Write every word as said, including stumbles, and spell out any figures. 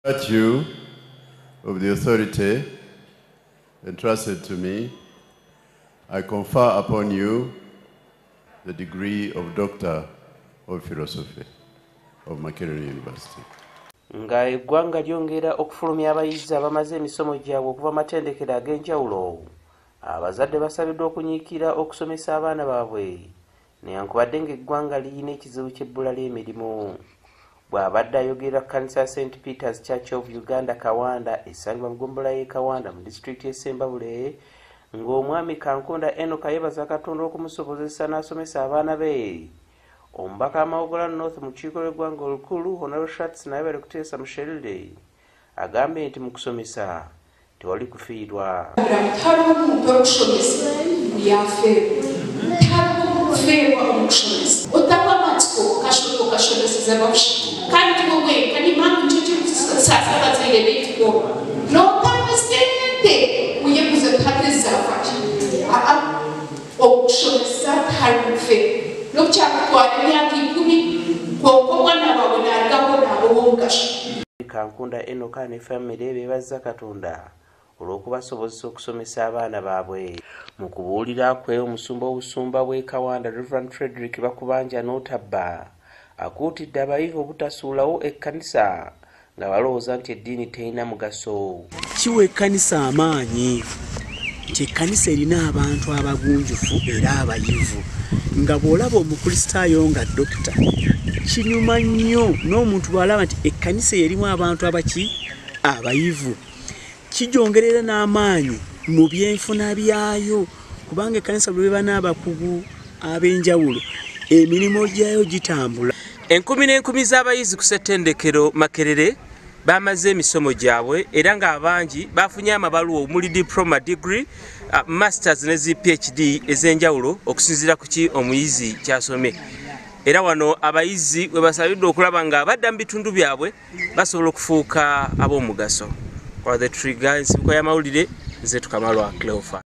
virtue of the authority entrusted to me, I confer upon you the degree of Doctor of Philosophy of Musherure University. Nga eggwanga lyongera okufulumya abayizi abamaze emisomo gyabwe okuva matendekero ag'enjawulo, abazadde basabiddwa okunyiikira okusomesa abaana baabwe newankubadde ng'eggwanga liyina ekizibu ky'ebbula ly'emirimu. Bw'abadde ayogera kkanisa ya Saint Peter's Church of Uganda Kawanda esangibwa mu ggombolola y'e Kawanda mu disitulikiti y'e Sembabule, ng'omwami Kankunda Enoch yeebaza Katonda okumusobozesa n'asomesa abaana be. Omubaka Amawogola North mu kiiko lw'eggwanga olukulu Hon.Sharts naye bali kuteesa Musherure agambye nti mu kusomesa tewali kufiirwa. Taliwo omuntu okusomesa yafeerwa, taliwo okufeerwa omukusomesa. Otaba amatsiko okasomeseza bakusha kandi tibogwe kandi mangu nkyekyo sasa bazaire beekikoba n'otaba sente uyeguze tate zafati okusomesa tali kufeerwa. Nokukyakutwala emyaka ikumi kwokwo omwana waabwe n'aligawo nabo b'omugaso. Kankunda Enoch ne famire beebaza Katonda olw'okubasobozesa okusomesa abaana baabwe. Mu kubuulira kwe omusumba w'obusumba bw'e Kawanda Reverend Frederick Bakubanja n'Otabba akuutidde abayivu obutasuulawo ekkanisa nga balowooza nti eddiini terina mugaso. Kiwa ekkanisa amaanyi nti ekkanisa erina abantu abagunjufu era abayivu. Nga bw'olaba omukristaayo nga dokita kinyuma nnyo n'omuntu bw'alaba nti ekkanisa erimu abantu abaki abayivu, kijongerera n'amaanyi mu byenfuna byayo, kubanga ekkanisa bwe beba n'abakugu ab'enjawulo emirimu gyayo gitambula. Enkumi n'enkumi z'abayizi ku ssettendekero Makerere bamaze emisomo gyabwe era ng'abangi bafunye amabaluwa omuli diploma degree, uh, masters ne zi P H D ez'enjawulo okusinziira ku ki omuyizi kyasomye. Era wano abayizi we basabiddwa okulaba nga abadda mu bitundu byabwe basobola okufuuka ab'omugaso. Kwa the Trigger ensibuko y'amawulire nze Tukamalwa Cleofa.